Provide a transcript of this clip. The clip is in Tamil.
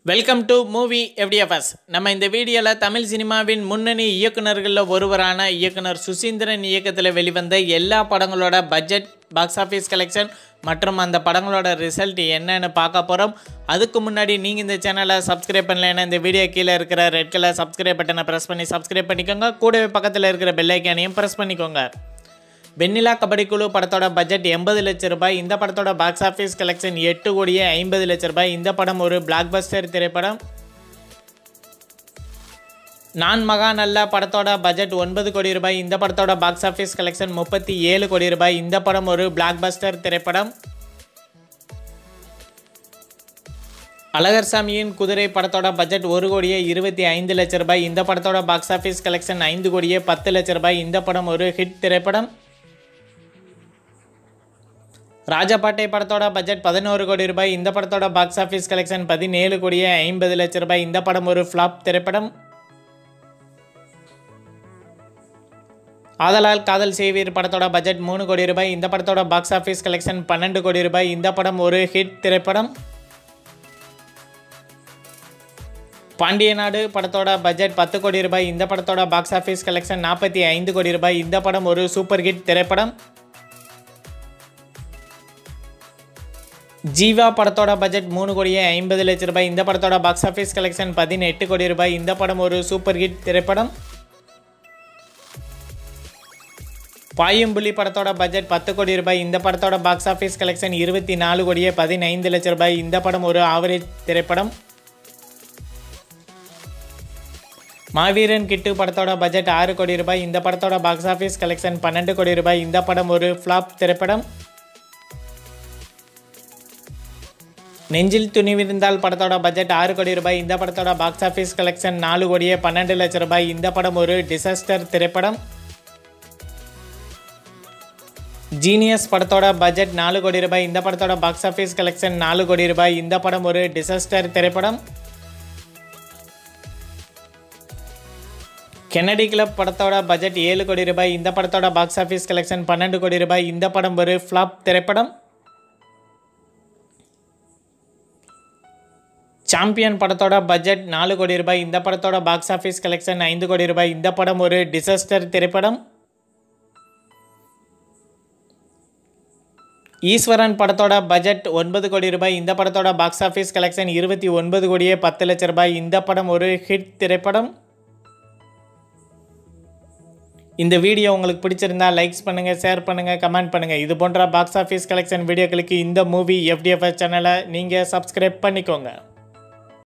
Welcome to movie FDFS. நம்ம இந்த வீடியோவில் தமிழ் சினிமாவின் முன்னணி இயக்குநர்களில் ஒருவரான இயக்குனர் சுசீந்திரன் இயக்கத்தில் வெளிவந்த எல்லா படங்களோட பட்ஜெட், பாக்ஸ் ஆஃபீஸ் கலெக்ஷன் மற்றும் அந்த படங்களோட ரிசல்ட் என்னன்னு பார்க்க போகிறோம். அதுக்கு முன்னாடி நீங்கள் இந்த சேனலை சப்ஸ்கிரைப் பண்ணலைன்னா இந்த வீடியோ கீழே இருக்கிற ரெட் கலர் சப்ஸ்கிரைப் பட்டனை ப்ரெஸ் பண்ணி சப்ஸ்கிரைப் பண்ணிக்கோங்க. கூடவே பக்கத்தில் இருக்கிற பெல் ஐக்கானையும் ப்ரெஸ் பண்ணிக்கோங்க. வெண்ணிலா கபடி குழு படத்தோட பட்ஜெட் 80 லட்சம் ரூபாய். இந்த படத்தோட பாக்ஸ் ஆஃபீஸ் கலெக்ஷன் 8,50 லட்சம் ரூபாய். இந்த படம் ஒரு பிளாக் பஸ்டர் திரைப்படம். நான் மகா நல்ல படத்தோட பட்ஜெட் 9 கோடி ரூபாய். இந்த படத்தோட பாக்ஸ் ஆஃபீஸ் கலெக்ஷன் 37 கோடி ரூபாய். இந்த படம் ஒரு பிளாக் பஸ்டர் திரைப்படம். அழகர்சாமியின் குதிரை படத்தோட பட்ஜெட் 1,25 லட்சம் ரூபாய். இந்த படத்தோட பாக்ஸ் ஆஃபீஸ் கலெக்ஷன் 5,10 லட்சம் ரூபாய். இந்த படம் ஒரு ஹிட் திரைப்படம். ராஜபாட்டை படத்தோட பட்ஜெட் 11 கோடி ரூபாய். இந்த படத்தோட பாக்ஸ் ஆஃபீஸ் கலெக்ஷன் 17,50 லட்சம் ரூபாய். இந்த படம் ஒரு ஃப்ளாப் திரைப்படம். ஆதலால் காதல் செய்வீர் படத்தோட பட்ஜெட் 3 கோடி ரூபாய். இந்த படத்தோட பாக்ஸ் ஆஃபீஸ் கலெக்ஷன் 12 கோடி ரூபாய். இந்த படம் ஒரு ஹிட் திரைப்படம். பாண்டியநாடு படத்தோட பட்ஜெட் 10 கோடி ரூபாய். இந்த படத்தோட பாக்ஸ் ஆஃபீஸ் கலெக்ஷன் 45 கோடி ரூபாய். இந்த படம் ஒரு சூப்பர் ஹிட் திரைப்படம். ஜீவா படத்தோட பட்ஜெட் 3,50 லட்சம் ரூபாய். இந்த படத்தோட பாக்ஸ் ஆஃபீஸ் கலெக்ஷன் 18 கோடி ரூபாய். இந்த படம் ஒரு சூப்பர் ஹிட் திரைப்படம். பாயும்புலி படத்தோட பட்ஜெட் 10 கோடி ரூபாய். இந்த படத்தோட பாக்ஸ் ஆஃபீஸ் கலெக்ஷன் 24,15 லட்சம் ரூபாய். இந்த படம் ஒரு ஆவரேஜ் திரைப்படம். மாவீரன் கிட்டு படத்தோட பட்ஜெட் 6 கோடி ரூபாய். இந்த படத்தோட பாக்ஸ் ஆஃபீஸ் கலெக்ஷன் 12 கோடி ரூபாய். இந்த படம் ஒரு ஃப்ளாப் திரைப்படம். நெஞ்சில் துணிவிருந்தால் படத்தோட பட்ஜெட் 6 கோடி ரூபாய். இந்த படத்தோட பாக்ஸ் ஆஃபீஸ் கலெக்ஷன் 4,12 லட்சம் ரூபாய். இந்த படம் ஒரு டிசாஸ்டர் திரைப்படம். ஜீனியஸ் படத்தோட பட்ஜெட் 4 கோடி ரூபாய். இந்த படத்தோட பாக்ஸ் ஆஃபீஸ் கலெக்ஷன் 4 கோடி ரூபாய். இந்த படம் ஒரு டிசாஸ்டர் திரைப்படம். கென்னடி கிளப் படத்தோட பட்ஜெட் 7 கோடி ரூபாய். இந்த படத்தோட பாக்ஸ் ஆஃபீஸ் கலெக்ஷன் 12 கோடி ரூபாய். இந்த படம் ஒரு ஃப்ளாப் திரைப்படம். சாம்பியன் படத்தோட பட்ஜெட் 4 கோடி ரூபாய். இந்த படத்தோட பாக்ஸ் ஆஃபீஸ் கலெக்ஷன் 5 கோடி ரூபாய். இந்த படம் ஒரு டிசாஸ்டர் திரைப்படம். ஈஸ்வரன் படத்தோட பட்ஜெட் 9 கோடி ரூபாய். இந்த படத்தோட பாக்ஸ் ஆஃபீஸ் கலெக்ஷன் 29,10 லட்சம் ரூபாய். இந்த படம் ஒரு ஹிட் திரைப்படம். இந்த வீடியோ உங்களுக்கு பிடிச்சிருந்தா லைக்ஸ் பண்ணுங்கள், ஷேர் பண்ணுங்கள், கமெண்ட் பண்ணுங்கள். இது போன்ற பாக்ஸ் ஆஃபீஸ் கலெக்ஷன் வீடியோக்களுக்கு இந்த மூவி எஃப்டிஎஃப்எஸ் சேனலை நீங்கள் சப்ஸ்கிரைப் பண்ணிக்கோங்க.